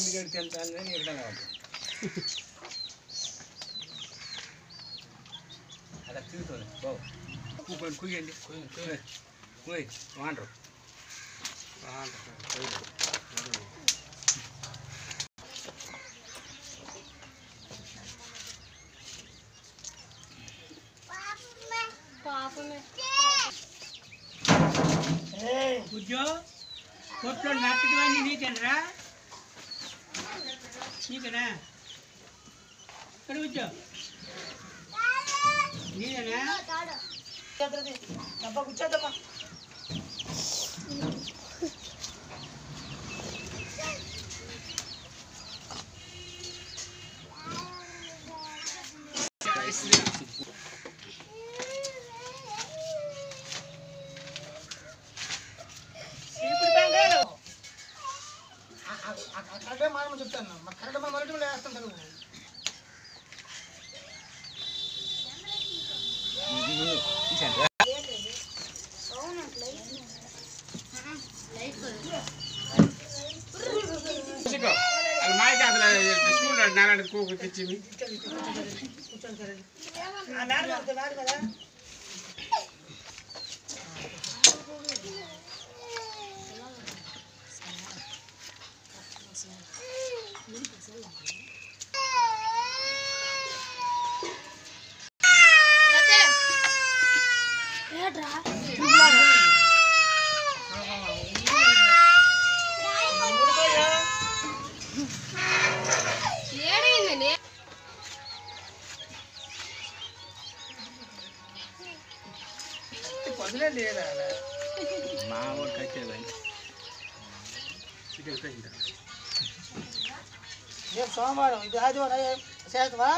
ఇంటికి తింటాను కానీ ఇక్కడ కాదు అక్కడ తిరుగుతుంది బాబు కూకొని కుయ్యండి కుయ్ వాండరు ఉద్యో కొట్లో నట్టుకువన్నీ నీకేనరా నీకేనా ఇక్కడ ఉద్యో నీదేనా డబ్బా కూర్చోద్దమ్మా కరెక్టే మాట చెప్తాను మా కరెక్ట్ మన మరటి వేస్తుంటారు కదా మా వాడు కట్టేది రేపు సోమవారం ఇది ఆదివారం చేస్తావా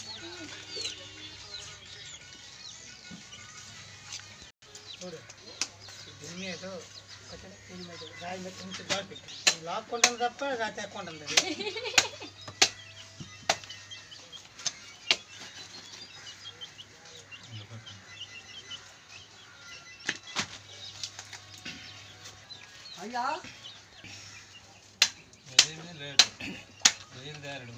చూడు దీని ఏదో రాయి పెట్టి పెట్టి లాక్కుంటుంది తప్ప రాత్రి ఎక్కువ ఉంటుంది అయ్యా బయలుదేరడు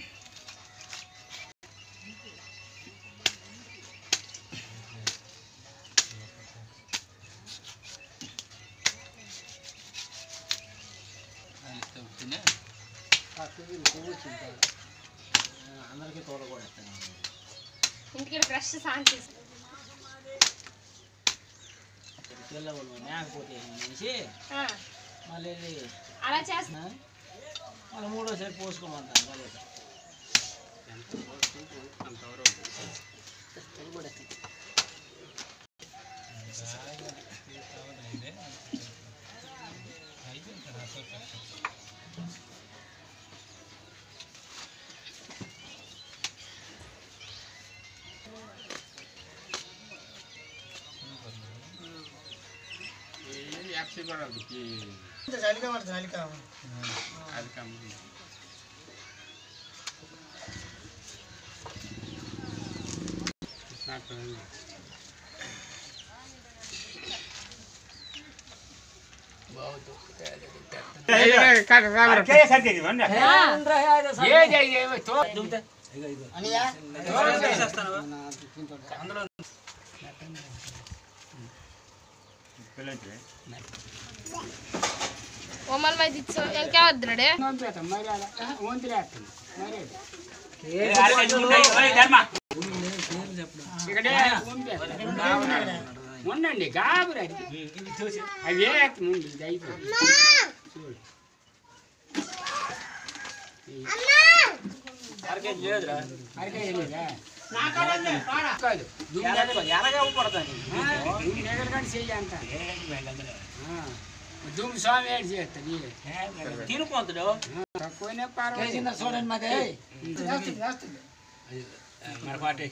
అందరికీ తోడకూడదు ఇంటికి ఫ్రెష్ శాంతి మేకపోతే మళ్ళీ అలా చేస్తా మళ్ళీ మూడోసారి పోసుకోమంటాను చలిగా పడుతుంది చలికా అది ओमल भाई दिच्छो ये क्या वद्रडे ఉండండి గాబురండి అవి ముందు దుమ్ము స్వామి ఏడు చేస్తుంది తినుకుంటాడు తక్కువనే చూడండి మాది మరపాటి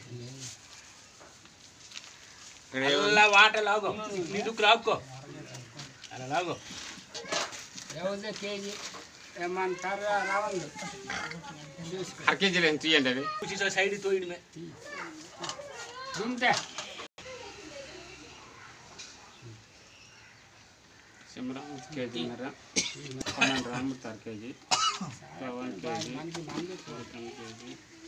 అలా వాట లాగో నీ దుక్కు లాక్కో అలా లాగో ఎవరిదే కేజీ ఏమంటారు రావండి అర కేజీలు ఎంత తీయండి అది సైడ్ తోయడమే దుంతే సిమ్రా కేజీన్నర 12 గ్రాములు కేజీ ఇంకా 1 kg. మనకి మంది 1 kg.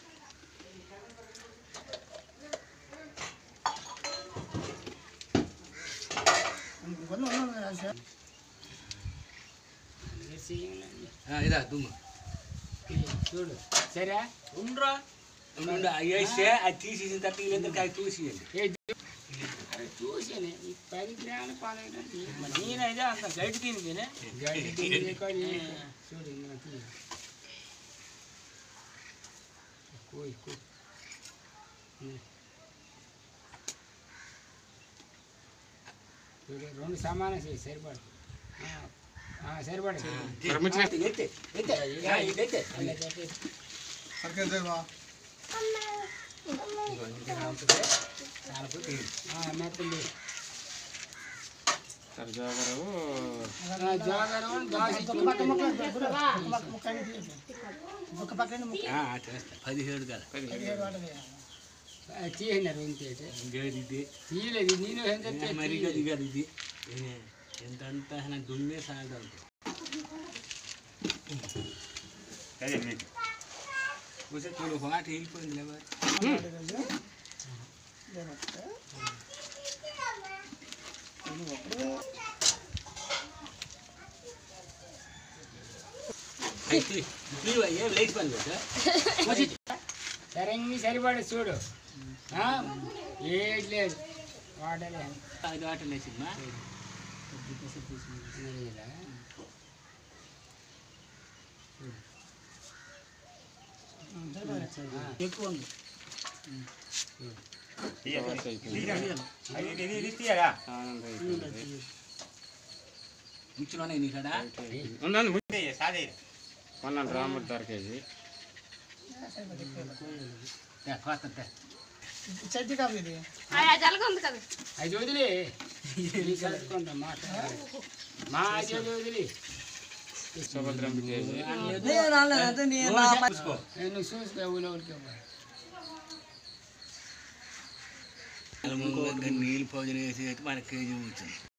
ఇదా దుమ్ము చూడు సరే ఉండరా ఉండు అయ్యేస్తే అది తీసేసిన తర్వాత వీళ్ళందరికీ అది చూసియండి అరే చూసాను ఈ 10 గ్రాములు 12 నేనైతే అంత గైడ్ తిని చూడు కోయి చూడు 2 సమానం చేయి సరిపడు సరిపడు తీయన్నారు తీయలేదు నేను మరి ఇది ఎంత అంత దుమ్మే సాగదు చూడు వాటి వెళ్ళిపోయింది ఏం లేచి పని సరే సరిపడు చూడు ఏది లేదు వాటర్ 5 వాటర్ లేచిందా ఎక్కువ ఉంది ముచ్చులోనే నీ కదా రాముడు దొరికేది చట్టి కాదు ఇది జలగొంది కదా అది వదిలే కలుసుకుంటా మా అది వదిలి సుభద్రం కేజీ నువ్వు చూసుకో ఊళ్ళోకి నీళ్ళు భోజనం వేసి మనకి కేజీ వచ్చింది